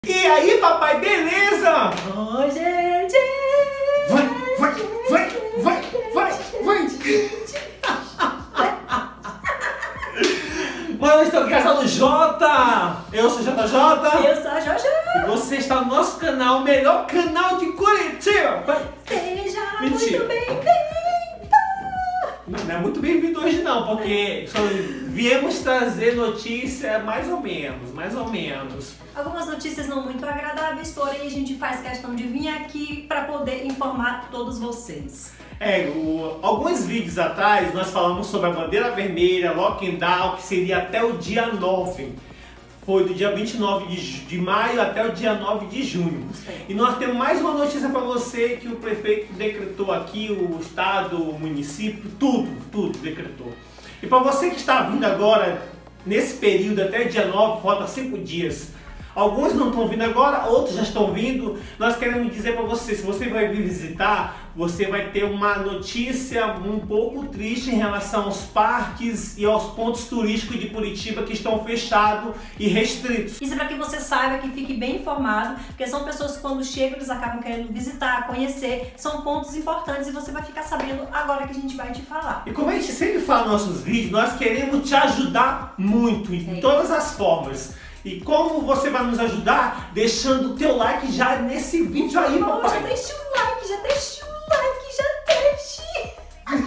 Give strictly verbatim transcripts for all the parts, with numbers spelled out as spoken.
E aí, papai, beleza? Oi, gente! Vai, vai, vai, vai, vai, vai! Mano, eu estou em casa do Jota! Eu sou J J! Eu sou a Jojo! E você está no nosso canal, o melhor canal de Curitiba! Vai. Seja Mentira. muito bem-vindo! Não é muito bem-vindo hoje não, porque só viemos trazer notícia mais ou menos, mais ou menos. Algumas notícias não muito agradáveis, porém a gente faz questão de vir aqui para poder informar todos vocês. É, o, alguns vídeos atrás nós falamos sobre a bandeira vermelha, lockdown, que seria até o dia nove. Foi do dia vinte e nove de, de maio até o dia nove de junho. Sim. E nós temos mais uma notícia para você que o prefeito decretou aqui, o estado, o município, tudo, tudo decretou. E para você que está vindo agora, nesse período até dia nove, falta cinco dias. Alguns não estão vindo agora, outros já estão vindo. Nós queremos dizer para você, se você vai vir visitar, você vai ter uma notícia um pouco triste em relação aos parques e aos pontos turísticos de Curitiba que estão fechados e restritos. Isso é para que você saiba, que fique bem informado, porque são pessoas que quando chegam eles acabam querendo visitar, conhecer, são pontos importantes e você vai ficar sabendo agora que a gente vai te falar. E como a gente sempre fala nos nossos vídeos, nós queremos te ajudar muito, em É todas as formas. E como você vai nos ajudar? Deixando o teu like já nesse vídeo aí, Oh, papai. já deixa o like, já deixa o like, já deixe!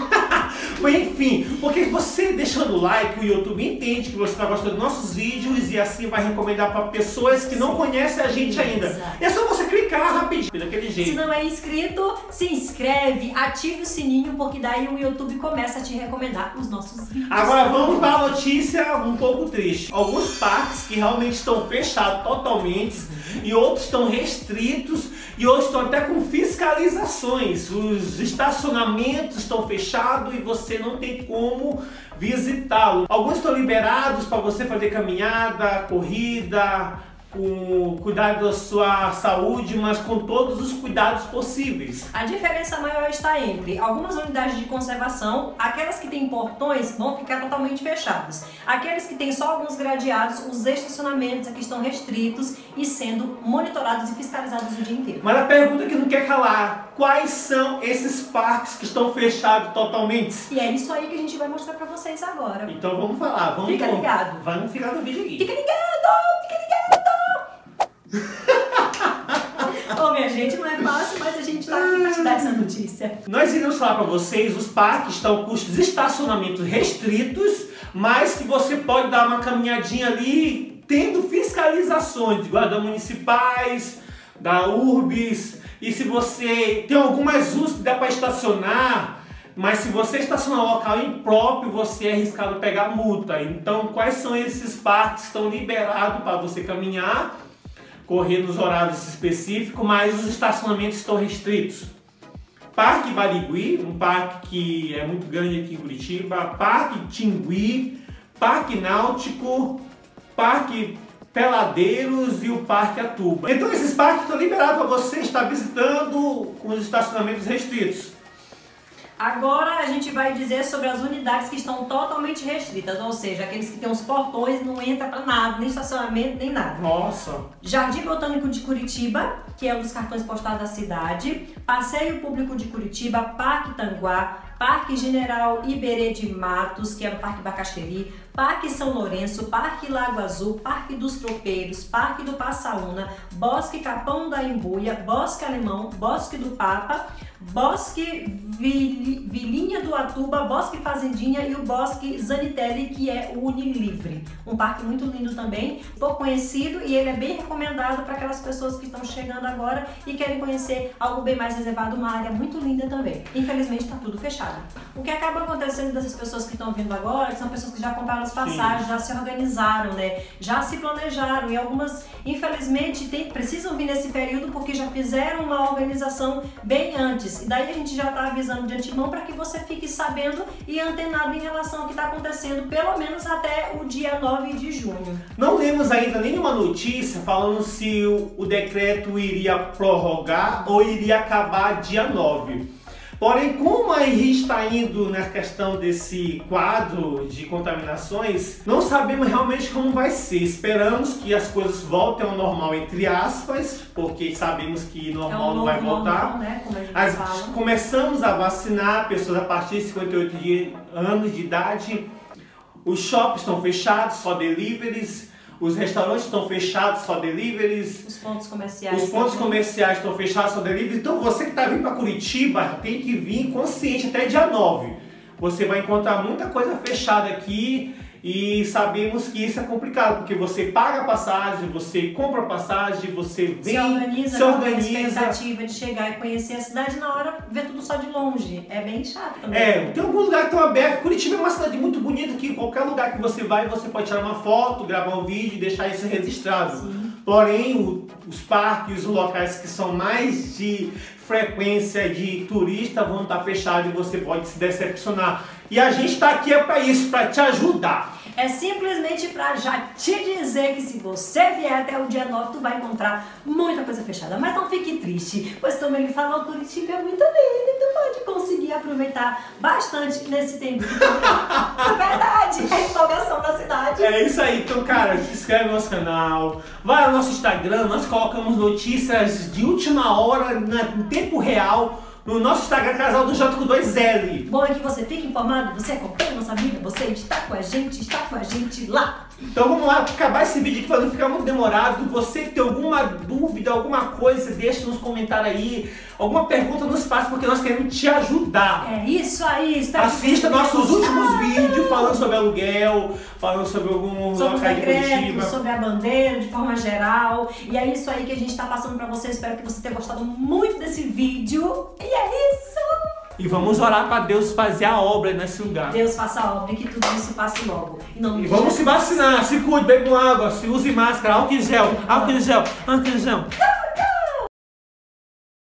Mas enfim, porque você deixando o like, o YouTube entende que você está gostando dos nossos vídeos e assim vai recomendar para pessoas que não conhecem a gente ainda. Exato. E é só você clicar rapidinho, daquele jeito. Se não é inscrito, se inscreve, ative o sininho, porque daí o YouTube começa a te recomendar os nossos vídeos. Agora vamos para a notícia um pouco triste. Alguns parques que realmente estão fechados totalmente e outros estão restritos e outros estão até com fiscalizações. Os estacionamentos estão fechados e você não tem como visitá-lo. Alguns estão liberados para você fazer caminhada, corrida, com cuidado da sua saúde, mas com todos os cuidados possíveis. A diferença maior está entre algumas unidades de conservação, aquelas que têm portões vão ficar totalmente fechados. Aqueles que têm só alguns gradeados, os estacionamentos aqui estão restritos e sendo monitorados e fiscalizados o dia inteiro. Mas a pergunta que não quer calar, quais são esses parques que estão fechados totalmente? E é isso aí que a gente vai mostrar pra vocês agora. Então vamos falar, vamos Fica ligado. Vamos ficar no vídeo aqui. Fica ligado! Fica ligado! Ô, minha gente, não é fácil, mas a gente tá aqui pra te dar essa notícia. Nós iremos falar para vocês, os parques estão com os estacionamentos restritos, mas que você pode dar uma caminhadinha ali, tendo fiscalizações de guarda municipais, da Urbis, e se você tem algumas ruas que dá para estacionar, mas se você estacionar no local impróprio, você é arriscado pegar multa. Então, quais são esses parques que estão liberados para você caminhar, correr nos horários específicos, mas os estacionamentos estão restritos? Parque Barigui, um parque que é muito grande aqui em Curitiba, Parque Tingui, Parque Náutico, Parque Peladeiros e o Parque Atuba. Então esses parques estão liberados para você estar visitando com os estacionamentos restritos. Agora a gente vai dizer sobre as unidades que estão totalmente restritas, ou seja, aqueles que têm os portões, não entra para nada, nem estacionamento, nem nada. Nossa! Jardim Botânico de Curitiba, que é um dos cartões postais da cidade, Passeio Público de Curitiba, Parque Tanguá, Parque General Iberê de Matos, que é o Parque Bacaxeri, Parque São Lourenço, Parque Lago Azul, Parque dos Tropeiros, Parque do Passaúna, Bosque Capão da Embuia, Bosque Alemão, Bosque do Papa, Bosque Vil... Vilinha do Atuba, Bosque Fazendinha e o Bosque Zanitelli, que é o Unilivre. Um parque muito lindo também, pouco conhecido, e ele é bem recomendado para aquelas pessoas que estão chegando agora e querem conhecer algo bem mais reservado, uma área muito linda também. Infelizmente está tudo fechado. O que acaba acontecendo dessas pessoas que estão vindo agora, que são pessoas que já compraram as passagens, Sim. já se organizaram, né? Já se planejaram, e algumas, infelizmente, tem, precisam vir nesse período porque já fizeram uma organização bem antes. E daí a gente já está avisando de antemão para que você fique sabendo e antenado em relação ao que está acontecendo, pelo menos até o dia nove de junho. Não temos ainda nenhuma notícia falando se o, o decreto iria prorrogar ou iria acabar dia nove. Porém, como a gente está indo na questão desse quadro de contaminações, não sabemos realmente como vai ser. Esperamos que as coisas voltem ao normal, entre aspas, porque sabemos que normal é um não vai normal, voltar. Né? Como a gente As, fala. Começamos a vacinar pessoas a partir de cinquenta e oito de, anos de idade. Os shoppings estão fechados, só deliveries. Os restaurantes estão fechados, só deliveries. Os pontos comerciais. Os pontos também. comerciais estão fechados, só deliveries. Então você que está vindo para Curitiba tem que vir consciente até dia nove. Você vai encontrar muita coisa fechada aqui e sabemos que isso é complicado, porque você paga a passagem, você compra a passagem, você vem, se organiza, se organiza. Com a expectativa de chegar e conhecer a cidade, na hora ver tudo só de longe. É bem chato também. É, tem algum lugar que estão abertos. Curitiba é uma cidade muito bonita que qualquer lugar que você vai, você pode tirar uma foto, gravar um vídeo e deixar isso registrado. Sim. Porém, o, os parques, os locais que são mais de frequência de turista vão estar fechados e você pode se decepcionar. E a gente está aqui é para isso, para te ajudar. É simplesmente pra já te dizer que se você vier até o dia nove, tu vai encontrar muita coisa fechada. Mas não fique triste, pois como ele falou, Curitiba é muito lindo e tu pode conseguir aproveitar bastante nesse tempo. É verdade, é a empolgação da cidade. É isso aí, então cara, se inscreve no nosso canal, vai no nosso Instagram, nós colocamos notícias de última hora, em tempo real, no nosso Instagram, Casal do J com dois L. Bom é que você fique informado, você acompanha a nossa vida, você está com a gente, está com a gente lá. Então vamos lá, acabar esse vídeo aqui para não ficar muito demorado. Você que tem alguma dúvida, alguma coisa, deixa nos comentários aí. Alguma pergunta nos faça, porque nós queremos te ajudar. É isso aí, espero Assista que nossos tenha últimos gostado. vídeos falando sobre aluguel, falando sobre algum Sobre os local de decretos, Curitiba. sobre a bandeira de forma geral. E é isso aí que a gente está passando para você. Espero que você tenha gostado muito desse vídeo. E é isso! E vamos orar para Deus fazer a obra nesse lugar. Deus faça a obra e que tudo isso passe logo. Em nome E de vamos Jesus. se vacinar, se cuide, beba água, se use máscara, álcool em gel, álcool em gel, álcool em gel.